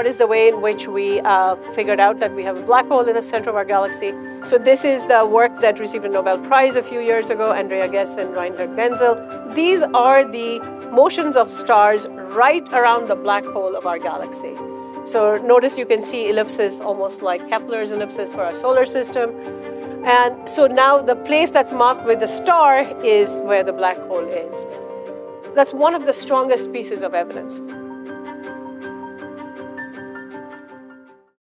what is the way in which we figured out that we have a black hole in the center of our galaxy. So this is the work that received a Nobel Prize a few years ago, Andrea Ghez and Reinhard Genzel. These are the motions of stars right around the black hole of our galaxy. So notice you can see ellipses almost like Kepler's ellipses for our solar system. And so now the place that's marked with the star is where the black hole is. That's one of the strongest pieces of evidence.